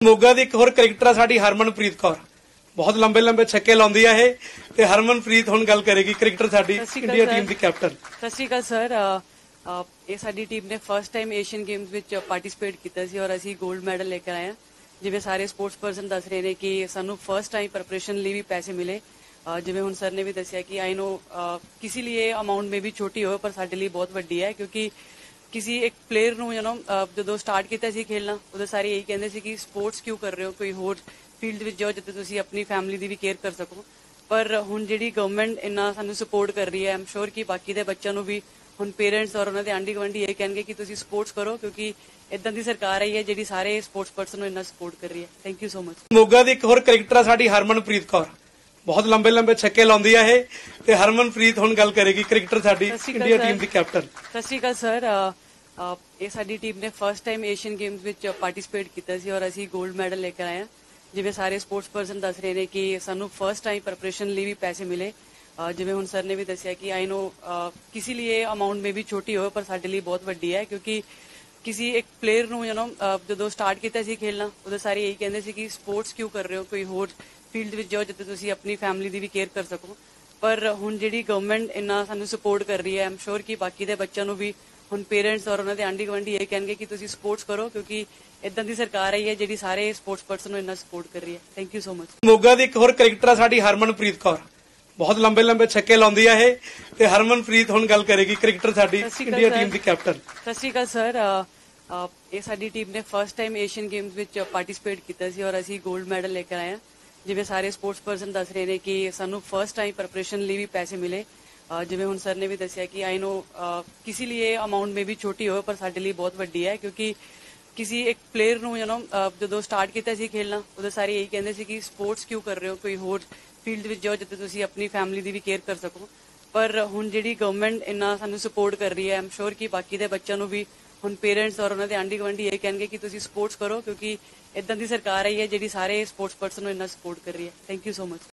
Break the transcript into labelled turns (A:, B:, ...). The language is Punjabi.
A: ਮੋਗਾ ਦੀ ਇੱਕ ਹੋਰ ਕ੍ਰਿਕਟਰ ਆ ਸਾਡੀ ਹਰਮਨਪ੍ਰੀਤ ਕੌਰ। ਬਹੁਤ ਲੰਬੇ ਲੰਬੇ ਛੱਕੇ ਲਾਉਂਦੀ ਆ ਇਹ ਤੇ ਹਰਮਨਪ੍ਰੀਤ ਹੁਣ ਗੱਲ ਕਰੇਗੀ ਕ੍ਰਿਕਟਰ ਸਾਡੀ ਇੰਡੀਆ ਟੀਮ ਦੀ ਕੈਪਟਨ।
B: ਸਤਿ ਸ਼੍ਰੀ ਅਕਾਲ ਸਰ। ਇਹ ਸਾਡੀ ਟੀਮ ਨੇ ਫਸਟ ਟਾਈਮ ਏਸ਼ੀਅਨ ਗੇਮਸ ਵਿੱਚ ਪਾਰਟਿਸਿਪੇਟ ਕੀਤਾ ਸੀ ਔਰ ਅਸੀਂ 골ਡ ਮੈਡਲ ਲੈ ਕੇ ਆਏ ਹਾਂ। ਜਿਵੇਂ ਸਾਰੇ ਸਪੋਰਟਸ ਪਰਸਨ ਦੱਸ ਰਹੇ ਨੇ ਕਿ ਸਾਨੂੰ ਫਸਟ ਟਾਈਮ ਪ੍ਰੈਪਰੇਸ਼ਨ ਲਈ ਵੀ ਪੈਸੇ ਮਿਲੇ। ਜਿਵੇਂ ਹੁਣ ਸਰ ਨੇ ਵੀ ਦੱਸਿਆ ਕਿ ਆਈ ਨੋ ਕਿਸੇ ਲਈ ਅਮਾਉਂਟ ਮੇ ਵੀ ਛੋਟੀ ਹੋਵੇ ਪਰ ਸਾਡੇ ਲਈ ਬਹੁਤ ਵੱਡੀ ਹੈ, ਕਿਉਂਕਿ ਕਿਸੇ ਇੱਕ ਪਲੇਅਰ ਨੂੰ ਜਦੋਂ ਸਟਾਰਟ ਕੀਤਾ ਸੀ ਖੇਲਣਾ ਉਦੋਂ ਸਾਰੇ ਇਹੀ ਕਹਿੰਦੇ ਸੀ ਕਿ ਸਪੋਰਟਸ ਕਿਉਂ ਕਰ ਰਹੇ ਹੋ, ਕੋਈ ਹੋਰ ਫੀਲਡ ਵਿੱਚ ਜਾਓ ਜਿੱਥੇ ਤੁਸੀਂ ਆਪਣੀ ਫੈਮਿਲੀ ਦੀ ਵੀ ਕੇਅਰ ਕਰ ਸਕੋ। ਪਰ ਹੁਣ ਜਿਹੜੀ ਗਵਰਨਮੈਂਟ ਇੰਨਾ ਸਾਨੂੰ ਸਪੋਰਟ ਕਰ ਰਹੀ ਹੈ, ਆਮ ਸ਼ੋਰ ਕਿ ਬਾਕੀ ਦੇ ਬੱਚਿਆਂ ਨੂੰ ਵੀ ਹੁਣ ਪੇਰੈਂਟਸ ਔਰ ਉਹਨਾਂ ਦੇ ਆਂਢੀ ਗੁਆਂਢੀ ਇਹ ਕਹਿਣਗੇ ਕਿ ਤੁਸੀਂ ਸਪੋਰਟਸ ਕਰੋ, ਕਿਉਂਕਿ ਇਦਾਂ ਦੀ ਸਰਕਾਰ ਆਈ ਹੈ ਜਿਹੜੀ ਸਾਰੇ ਸਪੋਰਟਸ ਪਰਸਨ ਨੂੰ ਇੰਨਾ ਸਪੋਰਟ ਕਰ ਰਹੀ ਹੈ। Thank you so much.
A: Moga ਦੀ ਇੱਕ ਹੋਰ ਕ੍ਰਿਕਟਰ ਆ ਸਾਡੀ ਹਰਮਨਪ੍ਰੀਤ ਕੌਰ। ਬਹੁਤ ਲੰਬੇ ਲੰਬੇ ਛੱਕੇ ਲਾਉਂਦੀ ਆ ਇਹ ਤੇ ਹਰਮਨਪ੍ਰੀਤ ਹੁਣ ਗੱਲ ਕਰੇਗੀ ਕ੍ਰਿਕਟਰ ਸਾਡੀ ਇੰਡੀਆ ਟੀਮ ਦੀ ਕੈਪਟਨ।
B: ਸਤਿ ਸ਼੍ਰੀ ਅਕਾਲ ਸਰ। ਇਹ ਸਾਡੀ ਟੀਮ ਨੇ ਫਸਟ ਟਾਈਮ ਏਸ਼ੀਅਨ ਗੇਮਸ ਵਿੱਚ ਪਾਰਟਿਸਿਪੇਟ ਕੀਤਾ ਸੀ ਔਰ ਅਸੀਂ 골ਡ ਮੈਡਲ ਲੈ ਕੇ ਆਏ ਹਾਂ। ਜਿਵੇਂ ਸਾਰੇ ਸਪੋਰਟਸ ਪਰਸਨ ਦੱਸ ਰਹੇ ਨੇ ਕਿ ਸਾਨੂੰ ਫਸਟ ਟਾਈਮ ਪ੍ਰੈਪਰੇਸ਼ਨ ਲਈ ਵੀ ਪੈਸੇ ਮਿਲੇ। ਜਿਵੇਂ ਹੁਣ ਸਰ ਨੇ ਵੀ ਦੱਸਿਆ ਕਿ ਆਈ ਨੋ ਕਿਸੇ ਲਈ ਅਮਾਉਂਟ ਮੇ ਵੀ ਛੋਟੀ ਹੋਵੇ ਪਰ ਸਾਡੇ ਲਈ ਬਹੁਤ ਵੱਡੀ ਹੈ, ਕਿਉਂਕਿ ਕਿਸੇ ਇੱਕ ਪਲੇਅਰ ਨੂੰ ਜਦੋਂ ਸਟਾਰਟ ਕੀਤਾ ਸੀ ਖੇਲਣਾ ਉਦੋਂ ਸਾਰੇ ਇਹੀ ਕਹਿੰਦੇ ਸੀ ਕਿ ਸਪੋਰਟਸ ਕਿਉਂ ਕਰ ਰਹੇ ਹੋ, ਕੋਈ ਹੋਰ ਫੀਲਡ ਵਿੱਚ ਜਾਓ ਜਿੱਥੇ ਤੁਸੀਂ ਆਪਣੀ ਫੈਮਿਲੀ ਦੀ ਵੀ ਕੇਅਰ ਕਰ ਸਕੋ। ਪਰ ਹੁਣ ਜਿਹੜੀ ਗਵਰਨਮੈਂਟ ਇੰਨਾ ਸਾਨੂੰ ਸਪੋਰਟ ਕਰ ਰਹੀ ਹੈ, ਆਮ ਸ਼ੋਰ ਕਿ ਬਾਕੀ ਦੇ ਬੱਚਿਆਂ ਨੂੰ ਵੀ ਹੁਣ ਪੇਰੈਂਟਸ ਔਰ ਉਹਨਾਂ ਦੇ ਆਂਢੀ ਗੁਆਂਢੀ ਇਹ ਕਹਿਣਗੇ ਕਿ ਤੁਸੀਂ ਸਪੋਰਟਸ ਕਰੋ, ਕਿਉਂਕਿ ਇਦਾਂ ਦੀ ਸਰਕਾਰ ਆਈ ਹੈ ਜਿਹੜੀ ਸਾਰੇ ਸਪੋਰਟਸ ਪਰਸਨ ਨੂੰ ਇੰਨਾ ਸਪੋਰਟ ਕਰ ਰਹੀ ਹੈ। Thank you so much.
A: Moga ਦੀ ਇੱਕ ਹੋਰ ਕ੍ਰਿਕਟਰ ਆ ਸਾਡੀ ਹਰਮਨਪ੍ਰੀਤ ਕੌਰ। ਬਹੁਤ ਲੰਬੇ ਲੰਬੇ ਛੱਕੇ ਲਾਉਂਦੀ ਆ ਇਹ ਤੇ ਹਰਮਨਪ੍ਰੀਤ ਹੁਣ ਗੱਲ ਕਰੇਗੀ ਕ੍ਰਿਕਟਰ ਸਾਡੀ ਇੰਡੀਆ ਟੀਮ ਦੀ ਕੈਪਟਨ।
B: ਸਤਿ ਸ਼੍ਰੀ ਅਕਾਲ ਸਰ। ਇਹ ਸਾਡੀ ਟੀਮ ਨੇ ਫਸਟ ਟਾਈਮ ਏਸ਼ੀਅਨ ਗੇਮਸ ਵਿੱਚ ਪਾਰਟਿਸਿਪੇਟ ਕੀਤਾ ਸੀ ਔਰ ਅਸੀਂ 골ਡ ਮੈਡਲ ਲੈ ਕੇ ਆਏ ਹਾਂ। ਜਿਵੇਂ ਸਾਰੇ ਸਪੋਰਟਸ ਪਰਸਨ ਦੱਸ ਰਹੇ ਨੇ ਕਿ ਸਾਨੂੰ ਫਸਟ ਟਾਈਮ ਪ੍ਰੈਪਰੇਸ਼ਨ ਲਈ ਵੀ ਪੈਸੇ ਮਿਲੇ। ਜਿਵੇਂ ਹੁਣ ਸਰ ਨੇ ਵੀ ਦੱਸਿਆ ਕਿ ਆਈ ਨੋ ਕਿਸੇ ਲਈ ਅਮਾਉਂਟ ਮੇ ਵੀ ਛੋਟੀ ਹੋਵੇ ਪਰ ਸਾਡੇ ਲਈ ਬਹੁਤ ਵੱਡੀ ਹੈ, ਕਿਉਂਕਿ ਕਿਸੇ ਇੱਕ ਪਲੇਅਰ ਨੂੰ ਜਦੋਂ ਸਟਾਰਟ ਕੀਤਾ ਸੀ ਖੇਲਣਾ ਉਦੋਂ ਸਾਰੇ ਇਹੀ ਕਹਿੰਦੇ ਸੀ ਕਿ ਸਪੋਰਟਸ ਕਿਉਂ ਕਰ ਰਹੇ ਹੋ, ਕੋਈ ਹੋਰ ਫੀਲਡ ਵਿੱਚ ਜਾਓ ਜਿੱਥੇ ਤੁਸੀਂ ਆਪਣੀ ਫੈਮਿਲੀ ਦੀ ਵੀ ਕੇਅਰ ਕਰ ਸਕੋ। ਪਰ ਹੁਣ ਜਿਹੜੀ ਗਵਰਨਮੈਂਟ ਇੰਨਾ ਸਾਨੂੰ ਸਪੋਰਟ ਕਰ ਰਹੀ ਹੈ, ਆਮ ਸ਼ੋਰ ਕਿ ਬਾਕੀ ਦੇ ਬੱਚਿਆਂ ਨੂੰ ਵੀ ਹੁਣ ਪੇਰੈਂਟਸ ਔਰ ਉਹਨਾਂ ਦੇ ਆਂਢੀ ਗੁਆਂਢੀ ਇਹ ਕਹਿਣਗੇ ਕਿ ਤੁਸੀਂ ਸਪੋਰਟਸ ਕਰੋ, ਕਿਉਂਕਿ ਇਦਾਂ ਦੀ ਸਰਕਾਰ ਆਈ ਹੈ ਜਿਹੜੀ ਸਾਰੇ ਸਪੋਰਟਸ ਪਰਸਨ ਨੂੰ ਇੰਨਾ ਸਪੋਰਟ ਕਰ ਰਹੀ ਹੈ। Thank you so much.